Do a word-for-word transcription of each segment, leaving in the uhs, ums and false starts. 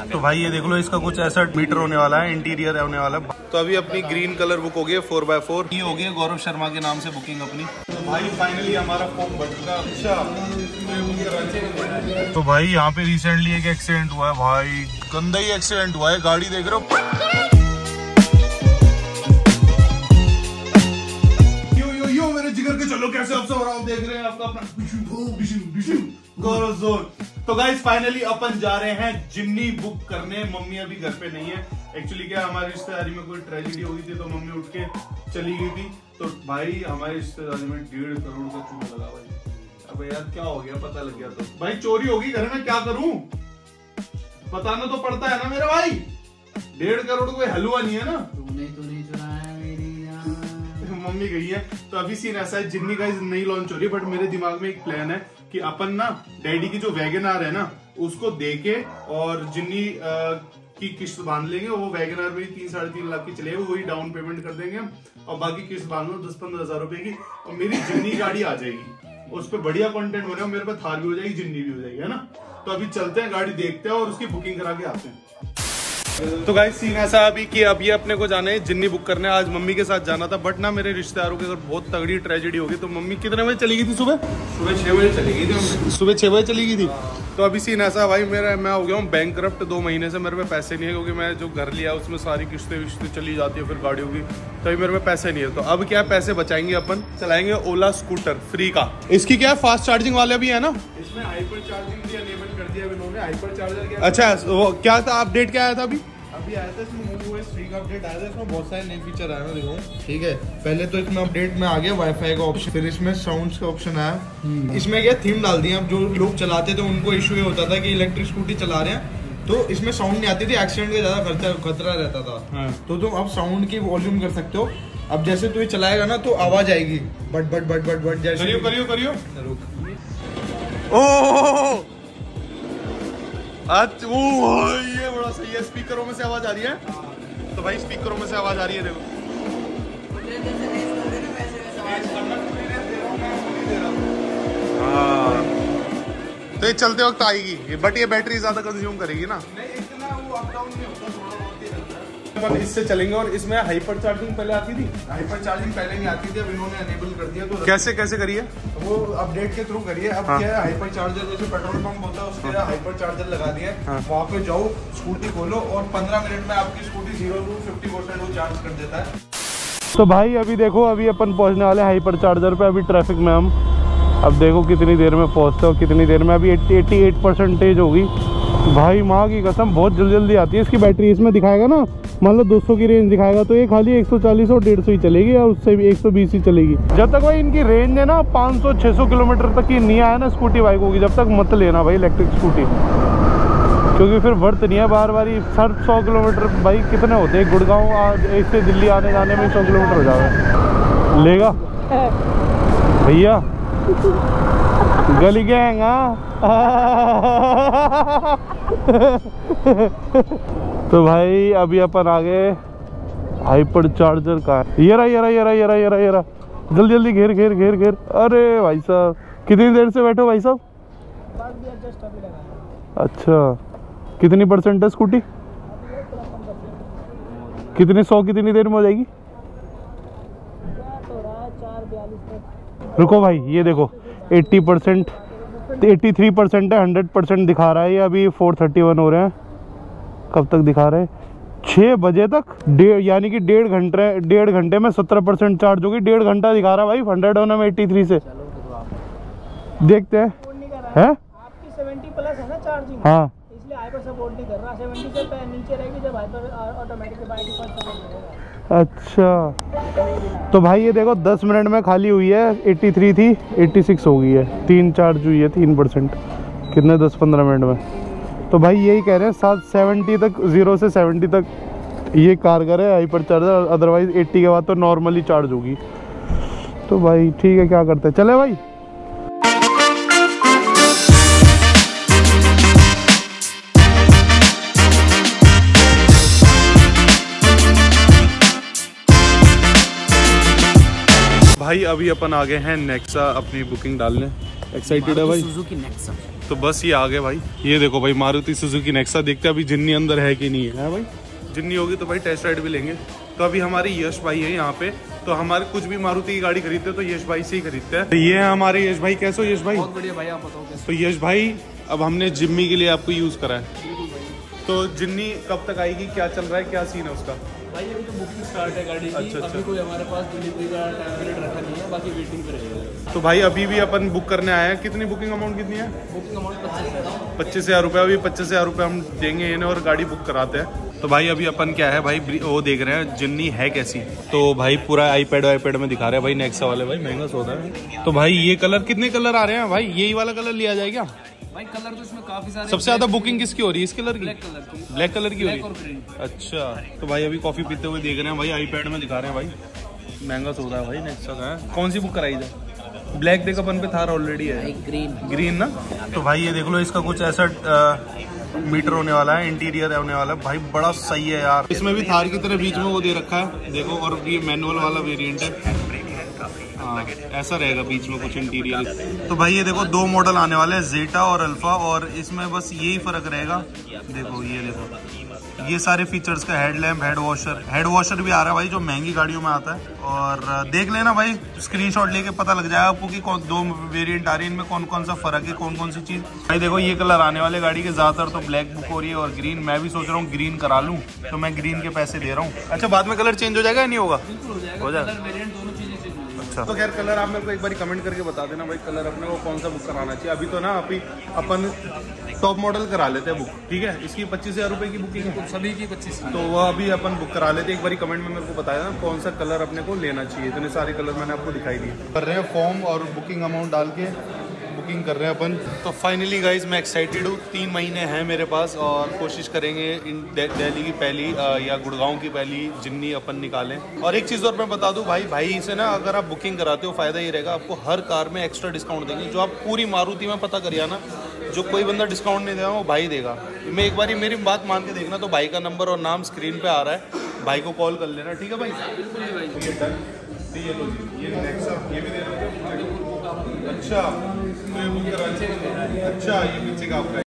तो भाई ये देख लो, इसका कुछ ऐसा मीटर होने वाला है, इंटीरियर होने वाला है। तो अभी अपनी ग्रीन कलर बुक हो गई है फोर बाय फोर, ये हो गई है गौरव शर्मा के नाम से बुकिंग अपनी। तो भाई फाइनली हमारा फॉर्म बन चुका। अच्छा तो भाई यहाँ पे रिसेंटली एक एक्सीडेंट हुआ है भाई, गंदा ही एक्सीडेंट हुआ है, गाड़ी देख रहे हो। यो यो यो मेरे जिगर के चलो कैसे अफसर हो रहा हूँ, देख रहे हैं आपका अपना गौरव जोन। तो गाइस फाइनली अपन जा रहे हैं जिमनी बुक करने। मम्मी अभी घर पे नहीं है, एक्चुअली क्या हमारी रिश्तेदारी में कोई ट्रेजेडी हो गई थी तो मम्मी उठ के चली गई थी। तो भाई हमारी रिश्तेदारी में डेढ़ करोड़ का चूहा लगा भाई। अब यार क्या हो गया पता लग गया, तो भाई चोरी होगी घर में, क्या करूं बताना तो पड़ता है ना मेरे भाई। डेढ़ करोड़ कोई हलवा नहीं है ना। तूने तो नहीं चुराया मेरी जान। मम्मी गई है। तो अभी सीन ऐसा है, जिमनी का नई लॉन्च हो रही है, बट मेरे दिमाग में एक प्लान है कि अपन ना डैडी की जो वैगन आर है ना उसको देके और जिमनी की किस्त बांध लेंगे। वो वैगन आर में तीन साढ़े तीन लाख की चलेगी, वही डाउन पेमेंट कर देंगे और बाकी किस्त बांध लो दस पंद्रह हजार रुपए की, और मेरी जिमनी गाड़ी आ जाएगी। उस पर बढ़िया कंटेंट बनेगा, मेरे पास थार भी हो जाएगी, जिमनी भी हो जाएगी, है ना। तो अभी चलते हैं, गाड़ी देखते हैं और उसकी बुकिंग करा के आते हैं। तो गाइस सीन ऐसा अभी कि अब ये अपने को जाना है जिन्नी बुक करने। आज मम्मी के साथ जाना था, बट ना मेरे रिश्तेदारों के अगर बहुत तगड़ी ट्रेजेडी होगी। तो मम्मी कितने बजे चली गई थी? सुबह सुबह छह बजे चली गई थी। सुबह छह बजे चली गई थी। तो अभी सीन ऐसा भाई, मेरा मैं हो गया हूँ बैंकरप्ट। दो महीने से मेरे पे पैसे नहीं है, क्योंकि मैं जो घर लिया उसमें सारी किस्तें विस्तें चली जाती है फिर गाड़ियों की, तो अभी मेरे पे पैसे नहीं है। तो अब क्या पैसे बचाएंगे अपन, चलाएंगे ओला स्कूटर फ्री का। इसकी क्या है, फास्ट चार्जिंग वाले भी है ना इसमें, हाइपर चार्जिंग भी अनेबल कर दिया इन्होंने। हाइपर चार्जर क्या, अच्छा वो क्या था अपडेट, क्या आया था अभी अभी आया था इसमें मूवओएस थ्री का अपडेट आया था। इसमें बहुत सारे नए फीचर आए हैं, देखो ठीक है। पहले तो इसमें अपडेट में आ गया वाईफाई का ऑप्शन, फिर इसमें साउंड्स का ऑप्शन आया। इसमें क्या थीम डाल दिया। अब जो लोग चलाते थे उनको इशू ये होता था कि इलेक्ट्रिक स्कूटी चला रहे हैं तो इसमें साउंड नहीं आती थी, एक्सीडेंट का ज्यादा खर्चा खतरा रहता था। हाँ। तो तुम अब साउंड की वॉल्यूम कर सकते हो। अब जैसे तू ये चलाएगा ना तो आवाज आएगी but but but but but जैसे। करियो करियो करियो ओ आज वो ये बड़ा सही है। स्पीकरों में से आवाज आ रही है, तो भाई स्पीकरों में से आवाज आ रही है, देखो। हाँ तो ये चलते वक्त आएगी, बट ये बैटरी ज्यादा कंज्यूम करेगी ना। नहीं इतना वो अप डाउन नहीं होता, थोड़ा बहुत ही रहता है। अपन इससे चलेंगे। और इसमें हाइपर चार्जिंग पहले आती थी, हाइपर चार्जिंग पहले नहीं आती थी, अब इन्होंने अनेबल कर दिया। तो कैसे कैसे करिए वो अपडेट के थ्रू करिए। अब हाँ। क्या है, हाइपर चार्जर जैसे पेट्रोल पंप होता है उसके हाँ। हाइपर चार्जर लगा दिया है। हाँ। वहाँ पे जाओ, स्कूटी खोलो और पंद्रह मिनट में आपकी scooty zero to fifty percent वो चार्ज कर देता है। तो भाई अभी देखो, अभी अपन पहुंचने वाले हाइपर चार्जर पे। अभी ट्रैफिक में हम, अब देखो कितनी देर में पहुंचते हो, कितनी देर में। अभी अट्ठासी परसेंटेज होगी भाई, माँ की कसम बहुत जल्दी जल्दी आती है इसकी बैटरी। इसमें दिखाएगा ना, मान लो दो सौ की रेंज दिखाएगा तो ये खाली एक सौ चालीस और डेढ़ सौ ही चलेगी, और उससे भी एक सौ बीस ही चलेगी। जब तक भाई इनकी रेंज है ना पाँच सौ छह सौ किलोमीटर तक की नहीं आया ना स्कूटी बाइकों की, जब तक मत लेना भाई इलेक्ट्रिक स्कूटी, क्योंकि फिर वर्थ नहीं है। बार बार सर सौ किलोमीटर भाई कितने होते हैं, गुड़गांव इससे दिल्ली आने जाने में सौ किलोमीटर हो जाएगा। लेगा भैया गली गैंग। तो भाई अभी अपन आ गए हाइपर चार्जर का। ये रहा ये रहा ये रहा ये रहा ये रहा ये रहा, जल्दी जल्दी घेर घेर घेर घेर। अरे भाई साहब कितनी देर से बैठो भाई साहब? अच्छा कितनी परसेंट है स्कूटी? कितनी सौ कितनी देर में हो जाएगी? रुको भाई ये देखो अस्सी परसेंट तिरासी परसेंट है, सौ परसेंट दिखा रहा है ये। अभी चार सौ इकतीस हो रहे हैं, कब तक दिखा रहे हैं? छः बजे तक, डेढ़ यानी कि डेढ़ घंटे डेढ़ घंटे में सत्रह परसेंट चार्ज होगी। डेढ़ घंटा दिखा रहा है भाई, हंड्रेड होने में तिरासी से। देखते हैं है आपकी सत्तर प्लस है ना चार्जिंग, हाँ इसलिए हाइपर सपोर्ट नहीं कर रहा। सत्तर से नीचे रहेगी जब हाइपर ऑटोमेटिक बाइक पर सपोर्ट करेगा। अच्छा तो भाई ये देखो दस मिनट में खाली हुई है, तिरासी थी छियासी हो गई है, तीन चार्ज हुई है, तीन परसेंट कितने दस पंद्रह मिनट में। तो भाई यही कह रहे हैं सात सेवेंटी तक, जीरो से सेवेंटी तक ये कारगर है हाइपर चार्जर, अदरवाइज अस्सी के बाद तो नॉर्मली चार्ज होगी। तो भाई ठीक है, क्या करते हैं, चले भाई। भाई अभी अपन आ गए हैं नेक्सा अपनी बुकिंग डालने, एक्साइटेड है भाई? Suzuki Nexa. तो बस ये आ गए भाई। ये देखो भाई मारुति सुजुकी नेक्सा। देखते हैं अभी जिन्नी अंदर है कि नहीं है भाई। जिन्नी होगी तो भाई टेस्ट राइड भी लेंगे। तो अभी हमारे यश भाई है यहाँ पे, तो हमारे कुछ भी मारुति की गाड़ी खरीदते हैं तो यश भाई से ही खरीदते हैं। तो ये है हमारे यश भाई। कैसे हो यश भाई? बहुत बढ़िया भाई, आप बताओ कैसे? तो यश भाई अब हमने जिम्मी के लिए आपको यूज करा है, तो जिन्नी कब तक आएगी, क्या चल रहा है, क्या सीन है उसका? भाई अभी तो बुकिंग स्टार्ट है गाड़ी की। अच्छा, अच्छा। अभी कोई हमारे पास डिलीवरी का टाइम पीरियड रखा नहीं है, बाकी वेटिंग पे रहेगा। तो भाई अभी भी अपन बुक करने आए हैं। कितनी बुकिंग अमाउंट कितनी है? बुकिंग अमाउंट पच्चीस है। पच्चीस हजार रुपये। अभी पच्चीस हजार रुपये हम देंगे इन्हें और गाड़ी बुक कराते हैं। तो भाई अभी अपन क्या है भाई, वो देख रहे हैं जिन्नी है कैसी। तो भाई पूरा आईपैड आईपैड में दिखा रहे हैं भाई नेक्सा वाले। भाई महंगा सौदा है। तो भाई ये कलर, कितने कलर आ रहे हैं भाई? यही वाला कलर लिया जाए क्या? भाई कलर तो इसमें काफी सारे। सबसे ज्यादा बुकिंग किसकी हो रही है? इस कलर की? ब्लैक कलर की। ब्लैक कलर की हो रही ब्लैक और है? ग्रीन। अच्छा। तो भाई अभी कॉफी पीते हुए देख रहे हैं भाई, आईपैड में दिखा रहे हैं भाई। महंगा सौदा है भाई नेक्सा का है। कौन सी बुक कराई जाए? ब्लैक देख अपन पे थार ऑलरेडी है। ग्रीन। ग्रीन ना? तो भाई ये देख लो, इसका कुछ ऐसा आ, मीटर होने वाला है, इंटीरियर होने वाला है भाई। बड़ा सही है यार। इसमें भी थार की तरह बीच में वो दे रखा है देखो, और ये मैनुअल वाला वेरिएंट है। हाँ ऐसा रहेगा बीच में कुछ इंटीरियर। तो भाई ये देखो दो मॉडल आने वाले हैं, जेटा और अल्फा, और इसमें बस यही फर्क रहेगा। देखो ये देखो ये सारे फीचर्स का head lamp, head washer, head washer भी आ रहा है भाई जो महंगी गाड़ियों में आता है। और देख लेना भाई, स्क्रीनशॉट लेके पता लग जाएगा आपको कि कौन दो वेरिएंट आ रही है, इनमें कौन कौन सा फर्क है, कौन कौन सी चीज। भाई देखो ये कलर आने वाले गाड़ी के, ज्यादातर तो ब्लैक बुक हो रही है और ग्रीन। मैं भी सोच रहा हूँ ग्रीन करा लूँ, तो मैं ग्रीन के पैसे दे रहा हूँ। अच्छा बाद में कलर चेंज हो जाएगा या नहीं होगा? हो जाएगा। अच्छा तो खैर कलर आप मेरे को एक बार कमेंट करके बता देना भाई, कलर अपने को कौन सा बुक कराना चाहिए। अभी तो ना अभी अपन टॉप मॉडल करा लेते हैं बुक, ठीक है? इसकी पच्चीस हजार रुपए की बुकिंग है सभी की पच्चीस। तो वह अभी अपन बुक करा लेते हैं। एक बार कमेंट में मेरे को बताया ना कौन सा कलर अपने को लेना चाहिए। इतने सारे कलर मैंने आपको दिखाई दिए। कर रहे हैं फॉर्म और बुकिंग अमाउंट डाल के बुकिंग कर रहे हैं अपन। तो फाइनली गाइज मैं एक्साइटेड हूँ। तीन महीने हैं मेरे पास और कोशिश करेंगे इन दिल्ली की पहली या गुड़गांव की पहली जिन्नी अपन निकालें। और एक चीज़ और मैं बता दूं भाई, भाई से ना अगर आप बुकिंग कराते हो फ़ायदा ये रहेगा, आपको हर कार में एक्स्ट्रा डिस्काउंट देंगे। जो आप पूरी मारुति में पता करिए ना, जो कोई बंदा डिस्काउंट नहीं देगा वो भाई देगा। मैं एक बार मेरी बात मान के देखना, तो भाई का नंबर और नाम स्क्रीन पे आ रहा है, भाई को कॉल कर लेना, ठीक है भाई? ये डन। ये लो जी, ये नेक्सा ये भी दे रहे हो। अच्छा तो ये बुक करा। अच्छा ये पीछे का आपका।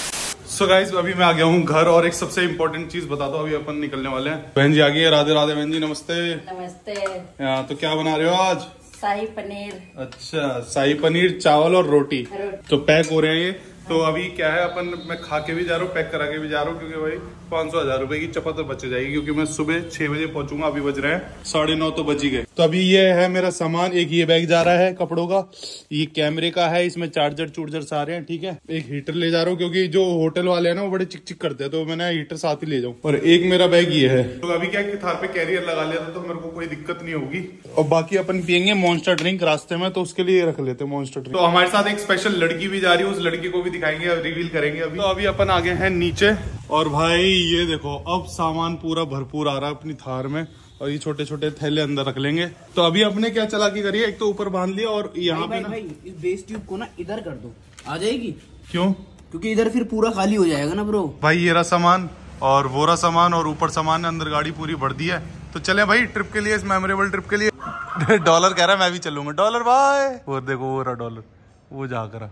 सो गाइस अभी मैं आ गया हूँ घर, और एक सबसे इम्पोर्टेंट चीज बता दो, अभी अपन निकलने वाले हैं। बहन जी आ गई है। राधे राधे बहन जी, नमस्ते। नमस्ते। हाँ तो क्या बना रहे हो आज? शाही पनीर। अच्छा शाही पनीर, चावल और रोटी। रोटी। तो पैक हो रहे हैं ये। तो अभी क्या है, अपन मैं खा के भी जा रहा हूँ, पैक करा के भी जा रहा हूँ, क्योंकि भाई पाँच सौ हजार रुपए की चपत तो बच जाएगी, क्योंकि मैं सुबह छह बजे पहुंचूंगा। अभी बज रहे हैं साढ़े नौ, तो बज ही गए। तो अभी ये है मेरा सामान। एक ये बैग जा रहा है कपड़ों का, ये कैमरे का है, इसमें चार्जर चूर्जर सारे हैं, ठीक है। एक हीटर ले जा रहा हूँ, क्योंकि जो होटल वाले हैं ना वो बड़े चिक चिक करते हैं, तो मैंने हीटर साथ ही ले जाऊँ। और एक मेरा बैग ये है। तो अभी क्या थार पे कैरियर लगा लिया था, तो मेरे को कोई दिक्कत नहीं होगी। और बाकी अपन पियेंगे मॉन्स्टर ड्रिंक रास्ते में, तो उसके लिए रख लेते हैं मॉन्स्टर ड्रिंक। तो हमारे साथ एक स्पेशल लड़की भी जा रही है, उस लड़की को भी दिखाएंगे, रिवील करेंगे अभी। तो अभी अपन आ गए हैं नीचे, और भाई ये देखो अब सामान पूरा भरपूर आ रहा है अपनी थार में, और ये छोटे छोटे थैले अंदर रख लेंगे। तो अभी अपने क्या चालाकी करिए, एक तो ऊपर बांध लिया, और यहाँ पे ना भाई इस बेस ट्यूब को ना इधर कर दो, आ जाएगी। क्यों? क्योंकि इधर फिर पूरा खाली हो जाएगा ना ब्रो। भाई ये रहा सामान, और वो रहा सामान, और ऊपर सामान है, अंदर गाड़ी पूरी भर दी है। तो चले भाई ट्रिप के लिए, इस मेमोरेबल ट्रिप के लिए। डॉलर कह रहा है मैं भी चलूंगा। डॉलर भाई, वो देखो वो रहा डॉलर, वो जा कर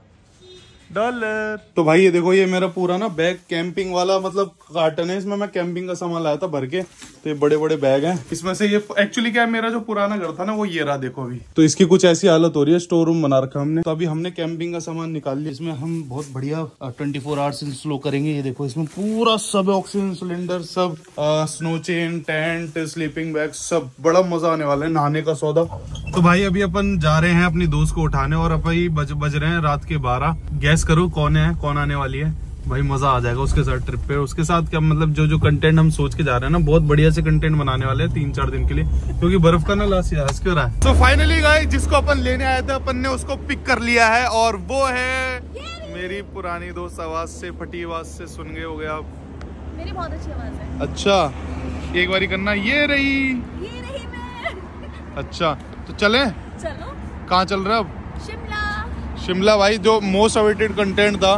डॉलर। तो भाई ये देखो, ये मेरा पूरा ना बैग कैंपिंग वाला, मतलब कार्टन है, इसमें मैं कैंपिंग का सामान लाया था भर के। तो ये बड़े बड़े बैग हैं, इसमें से ये एक्चुअली क्या है, मेरा जो पुराना घर था ना वो ये रहा, देखो अभी। तो इसकी कुछ ऐसी हालत हो रही है, स्टोर रूम बना रखा हमने। तो अभी हमने कैंपिंग का सामान निकाल लिया, इसमें हम बहुत बढ़िया ट्वेंटी फोर आवर्स इंस्टॉल करेंगे। ये देखो इसमें पूरा सब ऑक्सीजन सिलेंडर, सब snow chain, tent, sleeping bag, सब। बड़ा मजा आने वाला है, नहाने का सौदा। तो भाई अभी अपन जा रहे हैं अपनी दोस्त को उठाने, और अभी बज बज रहे हैं रात के बारह। गैस करो कौन है, कौन आने वाली है भाई। मजा आ जाएगा उसके साथ ट्रिप पे। उसके साथ क्या मतलब, जो जो कंटेंट हम सोच के जा रहे हैं ना, बहुत बढ़िया से कंटेंट बनाने वाले हैं तीन चार दिन के लिए, क्योंकि बर्फ का ना लाश हंस क्यों रहा है। तो फाइनली गाइस जिसको अपन लेने आए थे, अपन ने उसको पिक कर लिया है, और वो है मेरी पुरानी दोस्त। आवाज से, फटी आवाज से सुन गए हो गए आप। मेरी बहुत अच्छी आवाज है। अच्छा एक बारी करना, ये रही ये रही मैं। अच्छा तो चले, चलो। कहाँ चल रहे अब? शिमला। शिमला भाई, जो मोस्ट अवेटेड कंटेंट था।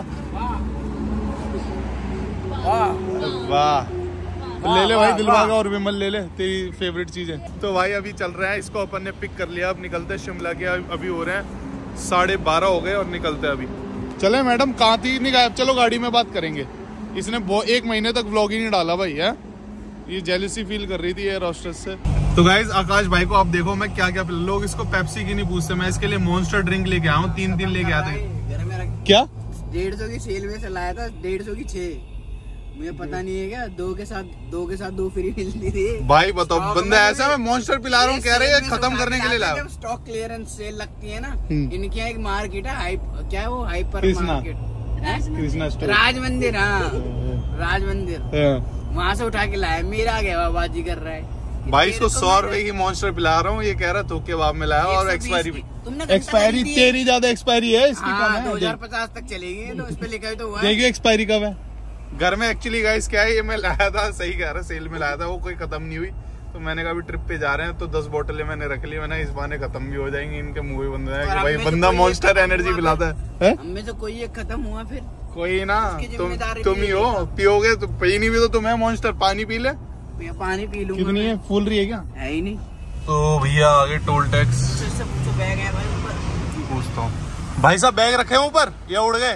वाह, ले ले भाई दिलवागा और विमल ले ले, तेरी फेवरेट चीज है। तो भाई अभी चल रहा है, इसको अपन ने पिक कर लिया, अब निकलते हैं शिमला के। अभी हो रहे हैं साढ़े बारह हो गए और निकलते हैं अभी। चले मैडम, कहाँ थी नहीं गायब? चलो गाड़ी में बात करेंगे। इसने एक महीने तक व्लॉग ही नहीं डाला भाई है। ये जेलसी फील कर रही थी एयर होस्टेस से। तो गाइज आकाश भाई को आप देखो मैं क्या क्या, लोग इसको पेप्सी की नहीं पूछते, मैं इसके लिए मॉन्स्टर ड्रिंक लेके आया हूँ। तीन तीन लेके आते क्या डेढ़ सौ की सेल में से लाया था, डेढ़ सौ की छह। मुझे पता नहीं है क्या, दो के साथ दो के साथ दो फ्री मिलती थी भाई। बताओ बंदा ऐसा, मैं मॉन्स्टर पिला रहा हूँ, कह रहे हैं खत्म करने के लिए लाया। जब स्टॉक क्लियरेंस सेल लगती है ना, इनके यहाँ एक मार्केट है, हाइप क्या है वो, hyper market, Krishna store, Raj Mandir. हाँ राज मंदिर, वहाँ से उठा के लाया। मेरा गया बाजी कर रहा है भाई। इसको सौ रुपए की मॉन्स्टर पिला रहा हूँ, ये कह रहा थोक के बाद में लाया। और एक्सपायरी भी, एक्सपायरी तेरी ज्यादा एक्सपायरी है इसकी। हाँ, दो हजार पचास तक चलेगी, तो इस पे लिखा तो हुआ है। देखिए एक्सपायरी कब है। घर में एक्चुअली गाइस क्या है, ये मैं लाया था, सही कह रहा, सेल में लाया था, वो कोई खत्म नहीं हुई। तो मैंने कहा ट्रिप पे जा रहे हैं तो दस बोतलें मैंने रख ली, मैंने इस बहाने खत्म भी हो जाएंगी, इनके मुंह भी बंद है कि भाई बंदा मॉन्स्टर एनर्जी पिलाता है। हमें तो कोई एक खत्म हुआ, फिर कोई ना, तुम तुम ही हो, पियोगे तो पी नहीं भी तो तुम्हें मॉन्स्टर। पानी पी ले, पानी पी लूंगा। कितनी है? फूल रही है क्या? है ही नहीं। तो भैया आगे टोल टैक्स बैग है भाई ऊपर, पूछता हूँ। भाई साहब बैग रखे हैं ऊपर या उड़ गए?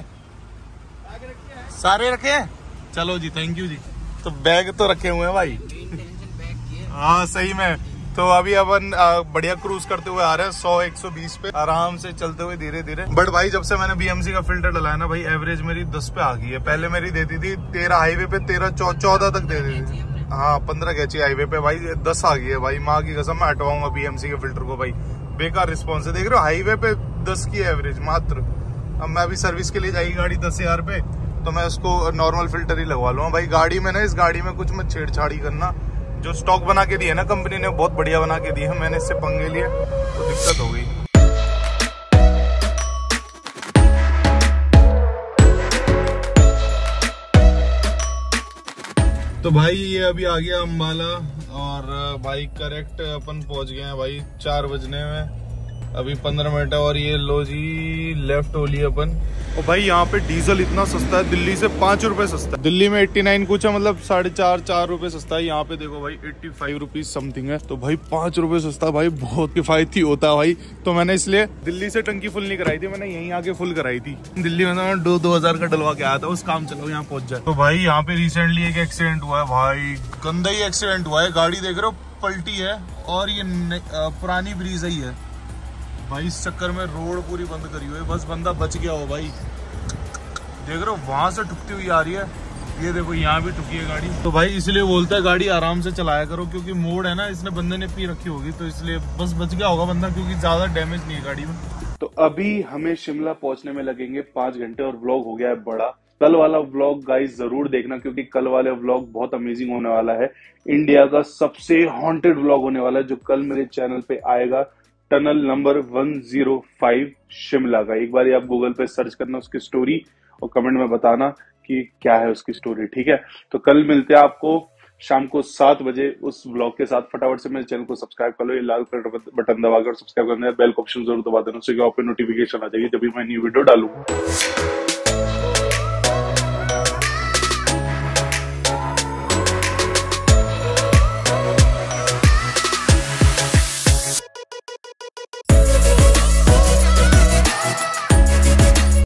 सारे रखे हैं, चलो जी थैंक यू जी। तो बैग तो रखे हुए हैं भाई। हाँ सही में। तो अभी अपन बढ़िया क्रूज करते हुए आ रहे हैं सौ एक सौ बीस पे, आराम से चलते हुए धीरे धीरे। बट भाई जब से मैंने बीएमसी का फिल्टर डलाया ना भाई, एवरेज मेरी दस पे आ गई है। पहले मेरी देती थी तेरह हाईवे पे, तेरह चौदह तक दे देती थी। हाँ पंद्रह कैची हाईवे पे, भाई दस आ गई है भाई। माँ की कसम मैं हटवाऊंगा बीएमसी के फिल्टर को भाई, बेकार रिस्पॉन्स है। देख रहे हो हाईवे पे दस की एवरेज मात्र। अब मैं अभी सर्विस के लिए जाएगी गाड़ी दस हजार पे, तो मैं उसको नॉर्मल फिल्टर ही लगवा लूंगा भाई। गाड़ी में ना, इस गाड़ी में कुछ मत छेड़छाड़ी करना। जो स्टॉक बना के दिया ना कंपनी ने, बहुत बढ़िया बना के दिया है। मैंने इससे पंगे लिए तो दिक्कत हो गई। तो भाई ये अभी आ गया अम्बाला, और भाई करेक्ट अपन पहुंच गए हैं भाई चार बजने में। अभी पंद्रह मिनट है और ये लो जी लेफ्ट हो लिए अपन। और भाई यहाँ पे डीजल इतना सस्ता है, दिल्ली से पांच रुपए सस्ता है। दिल्ली में एट्टी नाइन कुछ है, मतलब साढ़े चार चार रुपए सस्ता है। यहाँ पे देखो भाई एट्टी फाइव रुपीज समथिंग है। तो भाई पांच रुपए सस्ता भाई, बहुत किफायती होता है भाई। तो मैंने इसलिए दिल्ली से टंकी फुल नहीं कराई थी, मैंने यहीं आके फुल कराई थी। दिल्ली में मैं दो दो हजार का डलवा के आया था, उस काम चलो यहाँ पहुंच जाए। तो भाई यहाँ पे रिसेंटली एक एक्सीडेंट हुआ है भाई, गंदा ही एक्सीडेंट हुआ है। गाड़ी देख रहे हो पलटी है, और ये पुरानी ब्रिज ही है भाई। इस चक्कर में रोड पूरी बंद करी हुई है, बस बंदा बच गया हो भाई। देख रहे हो वहां से ठुकती हुई आ रही है, ये देखो यहाँ भी ठुकी है गाड़ी। तो भाई इसलिए बोलता है गाड़ी आराम से चलाया करो, क्योंकि मोड़ है ना, इसने बंदे ने पी रखी होगी, तो इसलिए बस बच गया होगा बंदा, क्योंकि ज्यादा डैमेज नहीं है गाड़ी में। तो अभी हमें शिमला पहुंचने में लगेंगे पांच घंटे, और व्लॉग हो गया है बड़ा। कल वाला व्लॉग गाइस जरूर देखना, क्योंकि कल वाले व्लॉग बहुत अमेजिंग होने वाला है। इंडिया का सबसे हॉन्टेड व्लॉग होने वाला है, जो कल मेरे चैनल पे आएगा। Tunnel number one zero five Shimla का। एक बार आप गूगल पे सर्च करना उसकी स्टोरी, और कमेंट में बताना कि क्या है उसकी स्टोरी, ठीक है। तो कल मिलते हैं आपको शाम को सात बजे उस व्लॉग के साथ। फटाफट से मेरे चैनल को सब्सक्राइब कर लो, ये लाल कलर बटन दबाकर सब्सक्राइब करना है, बेल का ऑप्शन जरूर दबा देना, उससे नोटिफिकेशन आ जाएगी जब भी मैं न्यू वीडियो डालूंगा।